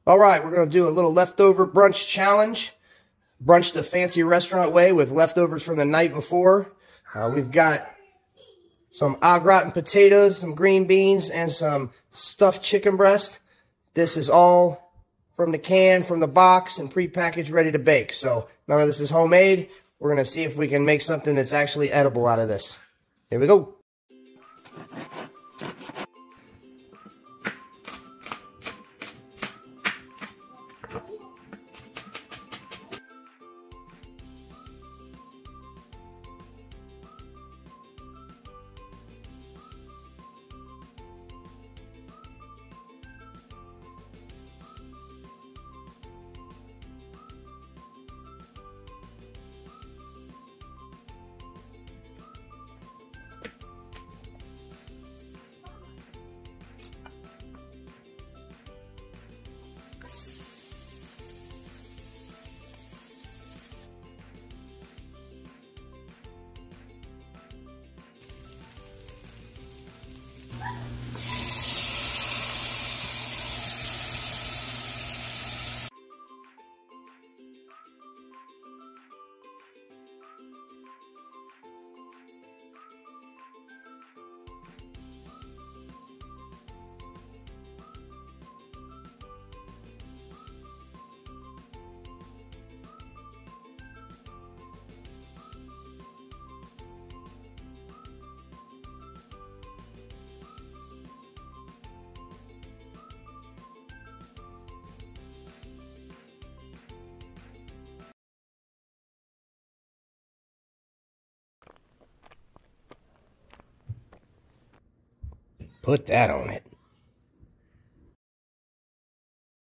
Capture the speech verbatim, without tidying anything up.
All right, we're going to do a little leftover brunch challenge. Brunch the fancy restaurant way with leftovers from the night before. Uh, we've got some au gratin potatoes, some green beans, and some stuffed chicken breast. This is all from the can, from the box, and prepackaged, ready to bake. So none of this is homemade. We're going to see if we can make something that's actually edible out of this. Here we go. Put that on it.